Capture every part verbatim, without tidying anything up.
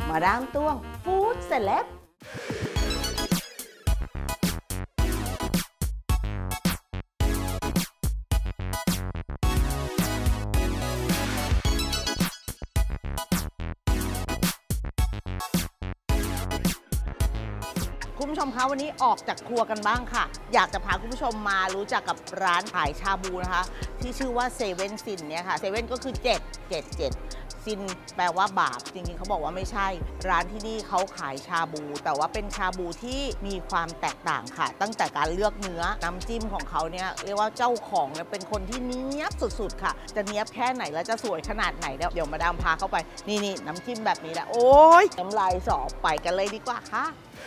มาดามตวงฟู้ดเซเลบคุณผู้ชมคะวันนี้ออกจากครัวกันบ้างค่ะอยากจะพาคุณผู้ชมมารู้จักกับร้านขายชาบูนะคะที่ชื่อว่าเซเว่นซินเนี่ยค่ะเซเว่นก็คือเจ็ด เจ็ด เจ็ดซินแปลว่าบาปจริงๆเขาบอกว่าไม่ใช่ร้านที่นี่เขาขายชาบูแต่ว่าเป็นชาบูที่มีความแตกต่างค่ะตั้งแต่การเลือกเนื้อน้ำจิ้มของเขาเนี่ยเรียกว่าเจ้าของเนี่ยเป็นคนที่เนี้ยบสุดๆค่ะจะเนี้ยบแค่ไหนแล้วจะสวยขนาดไหนเดี๋ยวมาดามพาเข้าไปนี่นี่น้ำจิ้มแบบนี้แหละโอ๊ยน้ำลายสอไปกันเลยดีกว่าค่ะ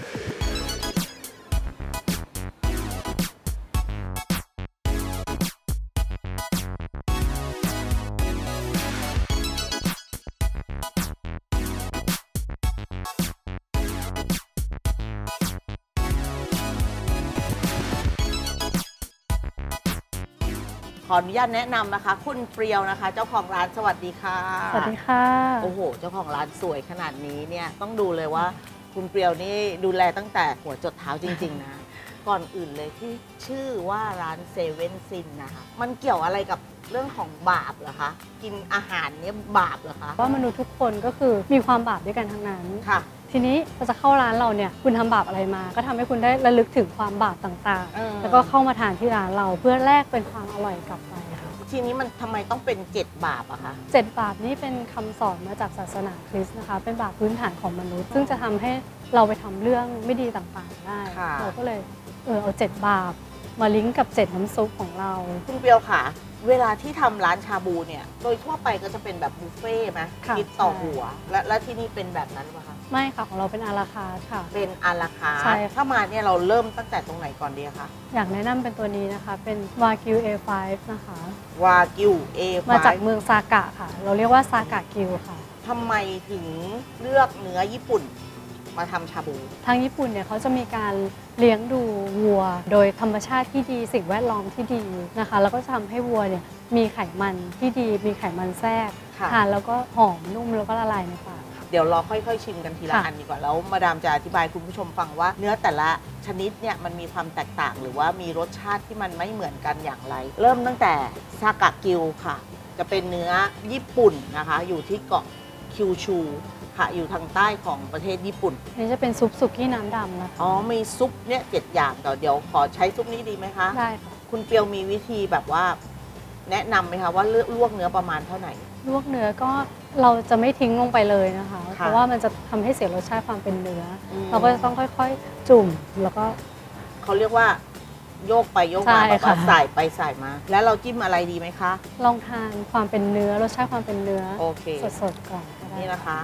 ขออนุญาตแนะนำนะคะคุณเปรียวนะคะเจ้าของร้านสวัสดีค่ะสวัสดีค่ะโอ้โหเจ้าของร้านสวยขนาดนี้เนี่ยต้องดูเลยว่าคุณเปรียวนี่ดูแลตั้งแต่หัวจดเท้าจริงๆนะก่อนอื่นเลยที่ชื่อว่าร้านเซเว่นซินนะคะมันเกี่ยวอะไรกับเรื่องของบาปเหรอคะกินอาหารเนี่ยบาปเหรอคะว่ามนุษย์ทุกคนก็คือมีความบาปด้วยกันทั้งนั้นค่ะทีนี้พอจะเข้าร้านเราเนี่ยคุณทำบาปอะไรมาก็ทำให้คุณได้ระลึกถึงความบาปต่างๆแล้วก็เข้ามาทานที่ร้านเราเพื่อแลกเป็นความอร่อยกลับไปค่ะทีนี้มันทำไมต้องเป็นเจ็ดบาปอะคะเจ็ดบาปนี้เป็นคำสอนมาจากศาสนาคริสต์นะคะเป็นบาปพื้นฐานของมนุษย์ซึ่งจะทำให้เราไปทำเรื่องไม่ดีต่างๆได้เราก็เลยเออเอาเจ็ดบาปมาลิงก์กับเจ็ดน้ำซุปของเราคุณเปียวค่ะเวลาที่ทำร้านชาบูเนี่ยโดยทั่วไปก็จะเป็นแบบบุฟเฟ่ไหมคิดต่อหัวและและที่นี่เป็นแบบนั้นป่ะคะไม่ค่ะของเราเป็นอาราคาร์ทค่ะเป็นอาราคาร์ทถ้ามาเนี่ยเราเริ่มตั้งแต่ตรงไหนก่อนดีคะอยากแนะนำเป็นตัวนี้นะคะเป็นวากิว เอ ไฟว์ นะคะวากิว เอ ไฟว์มาจากเมืองซากะค่ะเราเรียกว่าซากะกิวค่ะทำไมถึงเลือกเนื้อญี่ปุ่นมาทำชาบูทางญี่ปุ่นเนี่ยเขาจะมีการเลี้ยงดูวัวโดยธรรมชาติที่ดีสิ่งแวดล้อมที่ดีนะคะแล้วก็ทำให้วัวเนี่ยมีไขมันที่ดีมีไขมันแทรกทานแล้วก็หอมนุ่มแล้วก็ละลายในปากเดี๋ยวเราค่อยๆชิมกันทีละอันดีกว่าแล้วมาดามจะอธิบายคุณผู้ชมฟังว่าเนื้อแต่ละชนิดเนี่ยมันมีความแตกต่างหรือว่ามีรสชาติที่มันไม่เหมือนกันอย่างไรเริ่มตั้งแต่ซากะกิวค่ะจะเป็นเนื้อญี่ปุ่นนะคะอยู่ที่เกาะคิวชูค่ะอยู่ทางใต้ของประเทศญี่ปุ่นนี่จะเป็นซุปสุกี้น้ำดำนะคะอ๋อมีซุปเนี่ยเจ็ดอย่างเดี๋ยวขอใช้ซุปนี้ดีไหมคะได้ค่ะคุณเปียวมีวิธีแบบว่าแนะนำไหมคะว่าลวกเนื้อประมาณเท่าไหร่ลวกเนื้อก็เราจะไม่ทิ้งลงไปเลยนะคะเพราะว่ามันจะทำให้เสียรสชาติความเป็นเนื้อเราก็จะต้องค่อยๆจุ่มแล้วก็เขาเรียกว่าโยกไปโยกมาแบบว่าใส่ไปใส่มาแล้วเราจิ้มอะไรดีไหมคะลองทานความเป็นเนื้อรสชาติความเป็นเนื้อโอเคสดๆก่อนนี่นะคะ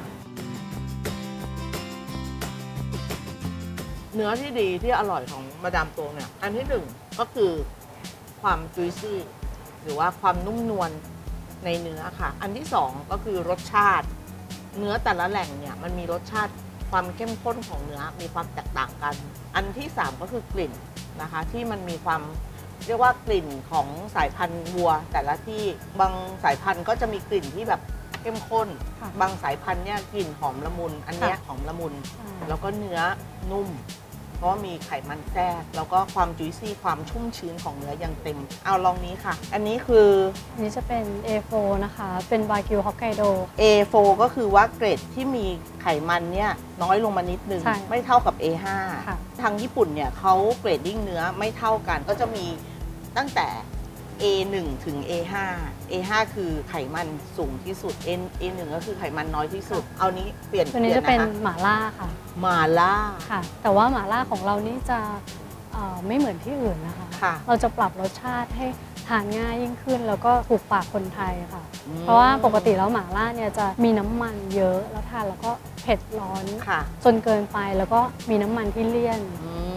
เนื้อที่ดีที่อร่อยของมาดามตวงเนี่ยอันที่หนึ่งก็คือความจุยซี่หรือว่าความนุ่มนวลในเนื้อค่ะอันที่สองก็คือรสชาติเนื้อแต่ละแหล่งเนี่ยมันมีรสชาติความเข้มข้นของเนื้อมีความแตกต่างกันอันที่สามก็คือกลิ่นนะคะที่มันมีความเรียกว่ากลิ่นของสายพันธุ์วัวแต่ละที่บางสายพันธุ์ก็จะมีกลิ่นที่แบบเข้มข้นบางสายพันธุ์เนี่ยกลิ่นหอมละมุนอันนี้หอมละมุนแล้วก็เนื้อนุ่มเพราะว่ามีไขมันแทรกแล้วก็ความจุยซี่ความชุ่มชื้นของเนื้อยังเต็มเอาลองนี้ค่ะอันนี้คืออันนี้จะเป็น เอ โฟร์ นะคะเป็นวากิวฮอกไกโดเอ โฟร์ ก็คือว่าเกรดที่มีไขมันเนี่ยน้อยลงมานิดนึงไม่เท่ากับ เอ ไฟว์ ทางญี่ปุ่นเนี่ยเขาเกรดดิ้งเนื้อไม่เท่ากันก็จะมีตั้งแต่ เอ หนึ่ง ถึง เอ ห้า เอ ห้า คือไขมันสูงที่สุด เอ หนึ่ง ก็คือไขมันน้อยที่สุดเอานี้เปลี่ยนตัวนี้จะเป็นหม่าล่าค่ะหม่าล่าค่ะแต่ว่าหม่าล่าของเรานี่จะไม่เหมือนที่อื่นนะคะเราจะปรับรสชาติให้ทานง่ายยิ่งขึ้นแล้วก็ถูกปากคนไทยค่ะเพราะว่าปกติแล้วหม่าล่าเนี่ยจะมีน้ำมันเยอะแล้วทานแล้วก็เผ็ดร้อนจนเกินไปแล้วก็มีน้ำมันที่เลี่ยน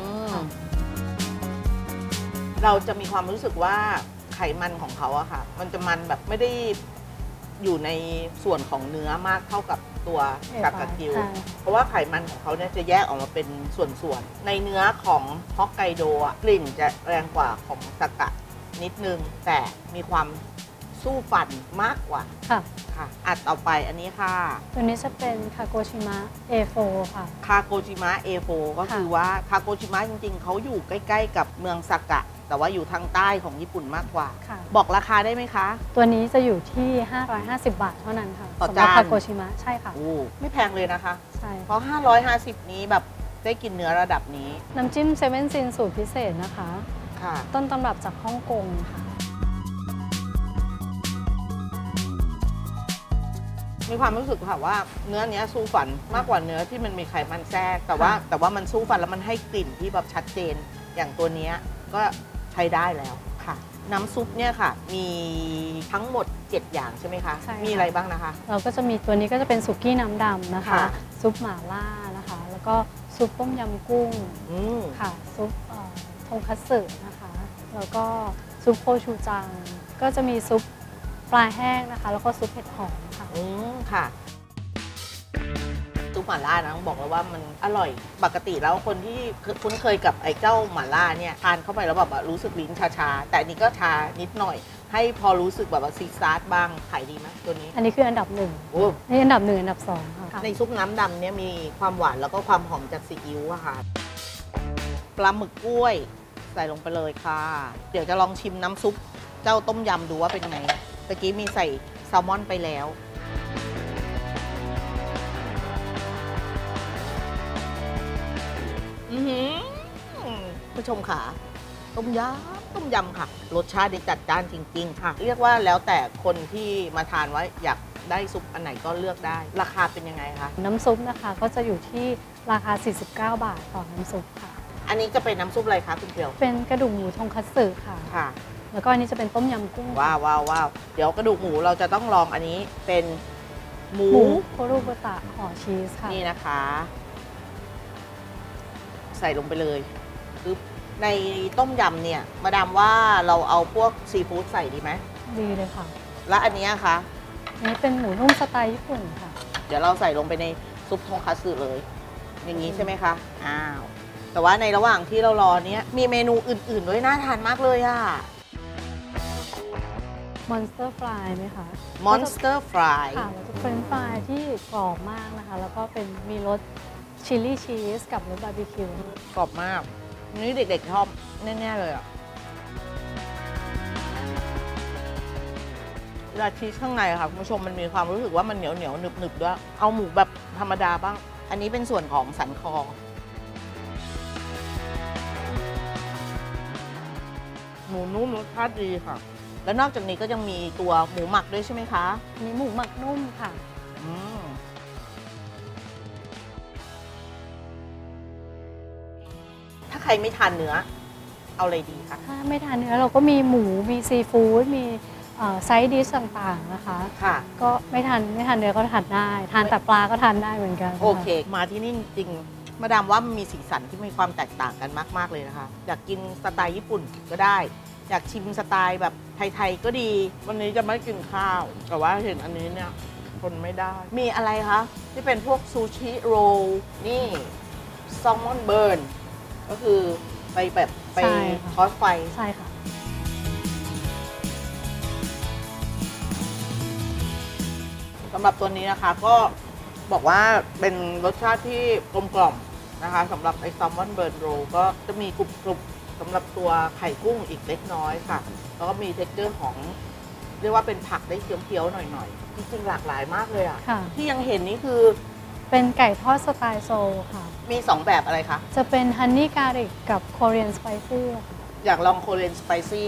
เราจะมีความรู้สึกว่าไขมันของเขาอะค่ะมันจะมันแบบไม่ได้อยู่ในส่วนของเนื้อมากเท่ากับตัวซากะกิวเพราะว่าไขมันของเขาเนี่ยจะแยกออกมาเป็นส่วนๆในเนื้อของฮอกไกโดอะกลิ่นจะแรงกว่าของซากะนิดนึงแต่มีความสู้ฟันมากกว่าค่ะค่ะอัดต่อไปอันนี้ค่ะตัวนี้จะเป็นคาโกชิมะ เอ โฟร์ ค่ะคาโกชิมะ เอ โฟร์ ก็คือว่าคาโกชิมะจริงๆเขาอยู่ใกล้ๆกับเมืองซากะแต่ว่าอยู่ทางใต้ของญี่ปุ่นมากกว่าบอกราคาได้ไหมคะตัวนี้จะอยู่ที่ห้าร้อยห้าสิบบาทเท่านั้นค่ะต่อจานคาโกชิมะใช่ค่ะโอ้ไม่แพงเลยนะคะใช่เพราะห้าร้อยห้าสิบนี้แบบได้กินเนื้อระดับนี้น้ำจิ้มเซเว่นซินสูตรพิเศษนะคะค่ะต้นตำรับจากฮ่องกงค่ะมีความรู้สึกค่ะว่าเนื้อเนี้ยสู้ฟันมากกว่าเนื้อที่มันมีไขมันแทรกแต่ว่าแต่ว่ามันสู้ฟันแล้วมันให้กลิ่นที่แบบชัดเจนอย่างตัวนี้ก็ใช้ได้แล้วค่ะน้ำซุปเนี่ยค่ะมีทั้งหมดเจ็ดอย่างใช่ไหมคะมีอะไรบ้างนะคะเราก็จะมีตัวนี้ก็จะเป็นสุกี้น้ำดำนะคะซุปหม่าล่านะคะแล้วก็ซุปต้มยำกุ้งค่ะซุปทงคัตสึนะคะแล้วก็ซุปโคชูจังก็จะมีซุปปลาแห้งนะคะแล้วก็ซุปเห็ดหอมค่ะอืมค่ะซุปหม่าล่านะบอกเลยว่ามันอร่อยปกติแล้วคนที่คุ้นเคยกับไอ้เจ้าหม่าล่าเนี่ยทานเข้าไปแล้วแบบรู้สึกลิ้นชาๆแต่อันนี้ก็ชานิดหน่อยให้พอรู้สึกแบบว่าซีซาร์บ้างขายดีไหมตัวนี้อันนี้คืออันดับหนึ่งนี่อันดับหนึ่งอันดับสองค่ะในซุปน้ำดำเนี่ยมีความหวานแล้วก็ความหอมจากซีอิ๊วอะค่ะปลาหมึกกล้วยใส่ลงไปเลยค่ะเดี๋ยวจะลองชิมน้ำซุปเจ้าต้มยำดูว่าเป็นไงตะกี้มีใส่แซลมอนไปแล้วอือหือผู้ชมค่ะต้มยำต้มยำค่ะรสชาติจัดจ้านจริงๆค่ะเรียกว่าแล้วแต่คนที่มาทานว่าอยากได้ซุปอันไหนก็เลือกได้ราคาเป็นยังไงคะน้ำซุปนะคะก็จะอยู่ที่ราคาสี่สิบเก้าบาทต่อน้ำซุปค่ะอันนี้จะเป็นน้ำซุปอะไรคะคุณเปียวเป็นกระดูกหมูทงคัตสึค่ะค่ะแล้วก็อันนี้จะเป็นต้มยำกุ้งว้าวว้าวว้าวเดี๋ยวกระดูกหมูเราจะต้องลองอันนี้เป็นหมูโครุบุตะห่อชีสค่ะนี่นะคะใส่ลงไปเลยปึ๊บในต้มยำเนี่ยมาดามว่าเราเอาพวกซีฟู้ดใส่ดีไหมดีเลยค่ะและอันนี้คะอันนี้เป็นหมูนุ่มสไตล์ญี่ปุ่นค่ะเดี๋ยวเราใส่ลงไปในซุปทงคัตสึเลยอย่างนี้ใช่ไหมคะอ้าวแต่ว่าในระหว่างที่เรารอเนี้ยมีเมนูอื่นๆด้วยน่าทานมากเลยอะมอนสเตอร์ฟรายไหมคะมอนสเตอร์ฟรายค่ะแล้วก็เป็นฟรายที่กรอบมากนะคะแล้วก็เป็นมีรสชิลลี่ชีสกับรสบาร์บีคิวกรอบมากนี่เด็กๆชอบแน่ๆเลยอ่ะเวลาชีสข้างในค่ะคุณผู้ชมมันมีความรู้สึกว่ามันเหนียวเหนียวหนึบหนึบด้วยเอาหมูแบบธรรมดาบ้างอันนี้เป็นส่วนของสันคอหมูนุ่มรสชาติดีค่ะแล้วนอกจากนี้ก็ยังมีตัวหมูหมักด้วยใช่ไหมคะอันนี้หมูหมักนุ่มค่ะอืมถ้าใครไม่ทานเนื้อเอาอะไรดีคะถ้าไม่ทานเนื้อเราก็มีหมูมีซีฟู้ดมีไซด์ดิชต่างๆนะคะค่ะก็ไม่ทานไม่ทานเนื้อก็ทานได้ทานแต่ปลาก็ทานได้เหมือนกันโอเคมาที่นี่จริงมาดามว่ามันมีสีสันที่มีความแตกต่างกันมากๆเลยนะคะอยากกินสไตล์ญี่ปุ่นก็ได้อยากชิมสไตล์แบบไทยๆก็ดีวันนี้จะไม่กินข้าวแต่ว่าเห็นอันนี้เนี่ยทนไม่ได้มีอะไรคะที่เป็นพวกซูชิโรลนี่แซลมอนเบิร์นก็คือไปแบบไปทอดไฟใช่ค่ะสำหรับตัวนี้นะคะก็บอกว่าเป็นรสชาติที่กลมกล่อมนะคะสำหรับไอแซลมอนเบิร์นโรลก็จะมีกรุบๆสำหรับตัวไข่กุ้งอีกเล็กน้อยค่ะแล้วก็มีเท็กเจอร์ของเรียกว่าเป็นผักได้เคี้ยวๆหน่อยๆจริงๆหลากหลายมากเลยอ่ะที่ยังเห็นนี่คือเป็นไก่ทอดสไตล์โซลค่ะมีสองแบบอะไรคะจะเป็นฮันนี่การิกกับโคเรียนสไปซี่อยากลองโคเรียนสไปซี่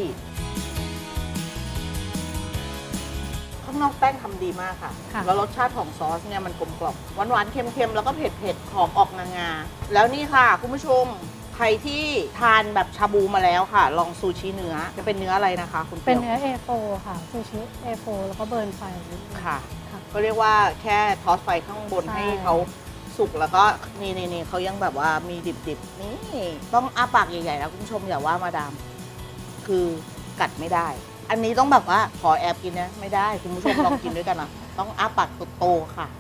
ข้างนอกแป้งทำดีมากค่ะแล้วรสชาติของซอสเนี่ยมันกลมกล่อมหวานๆเค็มๆแล้วก็เผ็ดๆหอมออกงาๆแล้วนี่ค่ะคุณผู้ชมใครที่ทานแบบชาบูมาแล้วค่ะลองซูชิเนื้อจะเป็นเนื้ออะไรนะคะคุณเป็นเนื้อ เอ โฟร์ ค่ะซูชิ เอ โฟร์ แล้วก็เบิร์นไฟค่ะก็เรียกว่าแค่ทอสไฟข้างบนให้เขาสุกแล้วก็นี่นี่เขายังแบบว่ามีดิบๆนี่ต้องอ้าปากใหญ่ๆแล้วคุณผู้ชมอย่าว่ามาดามคือกัดไม่ได้อันนี้ต้องแบบว่าขอแอบกินนะไม่ได้คุณผู้ชมลองกินด้วยกันนะต้องอ้าปากโตๆค่ะ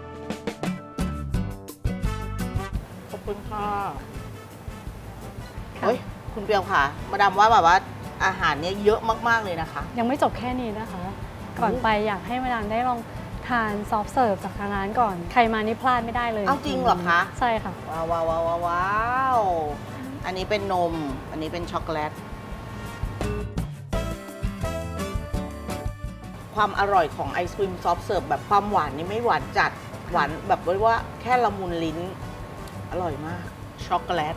ขอบคุณค่ะเฮ้ยคุณเปียวค่ะมาดามว่าแบบว่าอาหารเนี้ยเยอะมากๆเลยนะคะยังไม่จบแค่นี้นะคะก่อนไปอยากให้มาดามได้ลองทานซอฟต์เสิร์ฟจากทางร้านก่อนใครมานี่พลาดไม่ได้เลยเอาจริงเหรอคะใช่ค่ะว้าวว้าวว้าวว้าวอันนี้เป็นนมอันนี้เป็นช็อกโกแลตความอร่อยของไอศครีมซอฟต์เสิร์ฟแบบความหวานนี่ไม่หวานจัดหวานแบบว่าแค่ละมุนลิ้นอร่อยมากช็อกโกแลต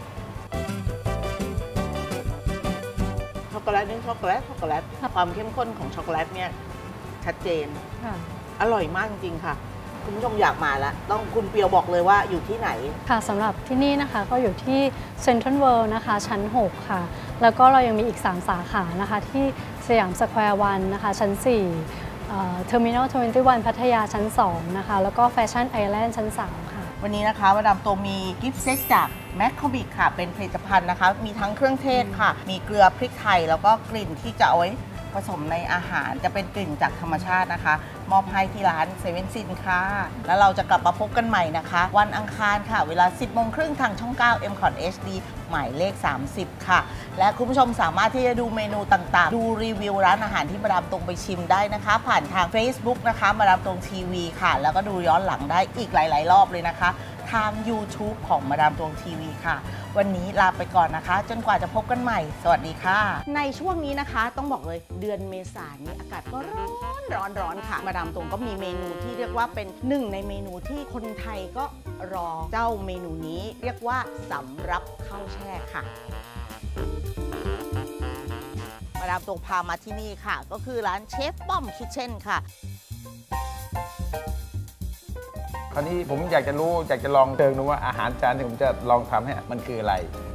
ช็อกโกแลตนี่ช็อกโกแลตช็อกโกแลตความเข้มข้นของช็อกโกแลตเนี่ยชัดเจนอร่อยมากจริงๆค่ะคุณผู้ชมอยากมาแล้วต้องคุณเปียวบอกเลยว่าอยู่ที่ไหนค่ะสำหรับที่นี่นะคะก็อยู่ที่เซ็นทรัลเวิลด์นะคะชั้นหกค่ะแล้วก็เรายังมีอีกสามสาขานะคะที่สยามสแควร์วันนะคะชั้นสี่เทอร์มินอลทเวนตี้วันพัทยาชั้นสองนะคะแล้วก็แฟชั่นไอแลนด์ชั้นสามค่ะวันนี้นะคะมาดามตัวมีกิฟต์เซตจากแมคคอบิกค่ะเป็นผลิตภัณฑ์นะคะมีทั้งเครื่องเทศค่ะมีเกลือพริกไทยแล้วก็กลิ่นที่จะเอาไว้ผสมในอาหารจะเป็นกลิ่นจากธรรมชาตินะคะมอบให้ที่ร้านเซเว่นซินค่ะแล้วเราจะกลับมาพบกันใหม่นะคะวันอังคารค่ะเวลา สิบโมงครึ่งทางช่อง เก้า เอ็ม คอท เอช ดี หมายเลขสามสิบค่ะและคุณผู้ชมสามารถที่จะดูเมนูต่างๆดูรีวิวร้านอาหารที่มาดามตรงไปชิมได้นะคะผ่านทาง Facebook นะคะมาดามตรงทีวีค่ะแล้วก็ดูย้อนหลังได้อีกหลายๆรอบเลยนะคะทาง YouTube ของมาดามตวงทีวีค่ะวันนี้ลาไปก่อนนะคะจนกว่าจะพบกันใหม่สวัสดีค่ะในช่วงนี้นะคะต้องบอกเลยเดือนเมษายนนี้อากาศก็ร้อนร้อนร้อนค่ะมาดามตวงก็มีเมนูที่เรียกว่าเป็นหนึ่งในเมนูที่คนไทยก็รอเจ้าเมนูนี้เรียกว่าสำรับข้าวแช่ค่ะมาดามตวงพามาที่นี่ค่ะก็คือร้านเชฟป้อมคิทเช่นค่ะคราวนี้ผมอยากจะรู้อยากจะลองเติมดูว่าอาหารจานที่ผมจะลองทำให้มันคืออะไร